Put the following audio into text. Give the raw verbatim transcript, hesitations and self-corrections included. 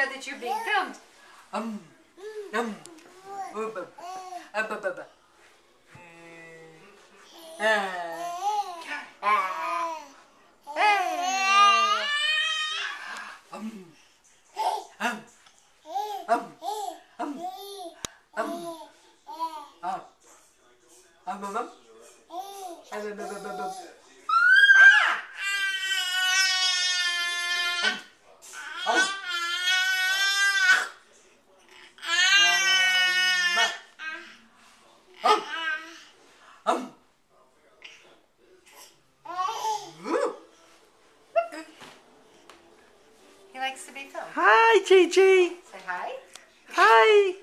know that you're being filmed. Um, um, uh, uh, uh, uh, uh, He likes to be filmed. Hi, Gigi. Say hi. Hi.